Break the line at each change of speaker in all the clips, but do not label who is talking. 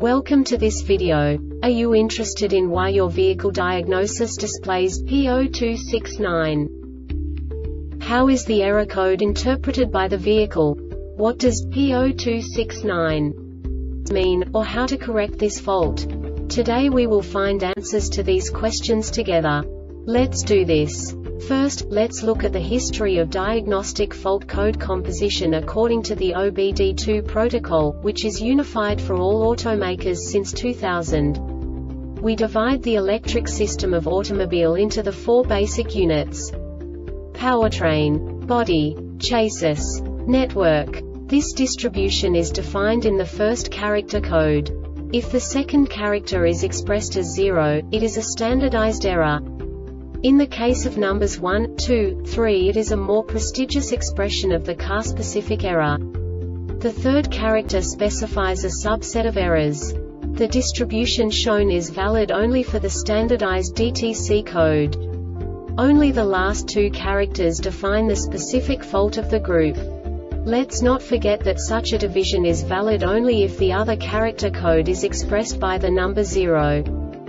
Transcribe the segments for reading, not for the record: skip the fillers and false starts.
Welcome to this video. Are you interested in why your vehicle diagnosis displays P0269? How is the error code interpreted by the vehicle? What does P0269 mean, or how to correct this fault? Today we will find answers to these questions together. Let's do this. First, let's look at the history of diagnostic fault code composition according to the OBD2 protocol, which is unified for all automakers since 2000. We divide the electric system of automobile into the four basic units: powertrain, body, chassis, network. This distribution is defined in the first character code. If the second character is expressed as 0, it is a standardized error. In the case of numbers 1, 2, 3, it is a more prestigious expression of the car-specific error. The third character specifies a subset of errors. The distribution shown is valid only for the standardized DTC code. Only the last two characters define the specific fault of the group. Let's not forget that such a division is valid only if the other character code is expressed by the number 0.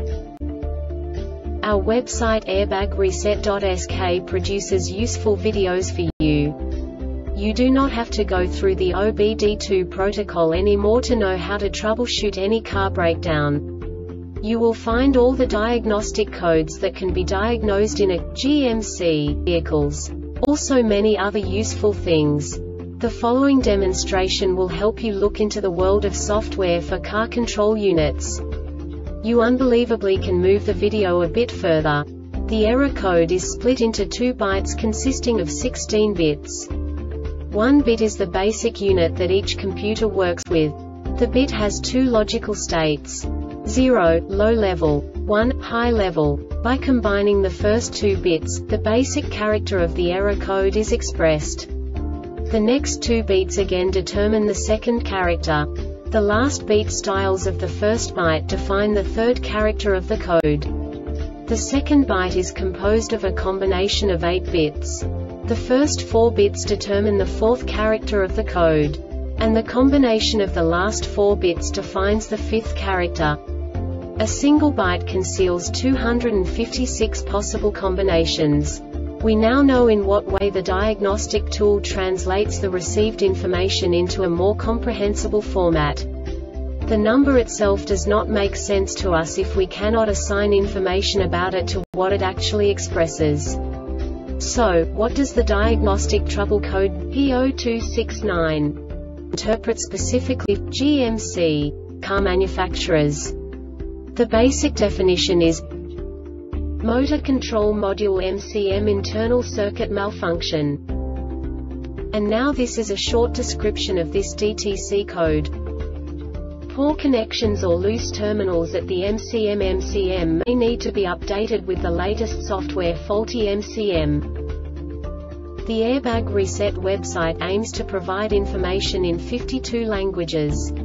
Our website airbagreset.sk produces useful videos for you. You do not have to go through the OBD2 protocol anymore to know how to troubleshoot any car breakdown. You will find all the diagnostic codes that can be diagnosed in a GMC vehicles. Also many other useful things. The following demonstration will help you look into the world of software for car control units. You unbelievably can move the video a bit further. The error code is split into 2 bytes consisting of 16 bits. 1 bit is the basic unit that each computer works with. The bit has 2 logical states: 0, low level, 1, high level. By combining the first 2 bits, the basic character of the error code is expressed. The next 2 beats again determine the second character. The last beat styles of the first byte define the third character of the code. The second byte is composed of a combination of 8 bits. The first 4 bits determine the fourth character of the code. And the combination of the last 4 bits defines the fifth character. A single byte conceals 256 possible combinations. We now know in what way the diagnostic tool translates the received information into a more comprehensible format. The number itself does not make sense to us if we cannot assign information about it to what it actually expresses. So, what does the diagnostic trouble code P0269 interpret specifically for GMC car manufacturers? The basic definition is Motor Control Module MCM internal circuit malfunction. And now this is a short description of this DTC code. Poor connections or loose terminals at the MCM may need to be updated with the latest software. Faulty MCM. The Airbag Reset website aims to provide information in 52 languages.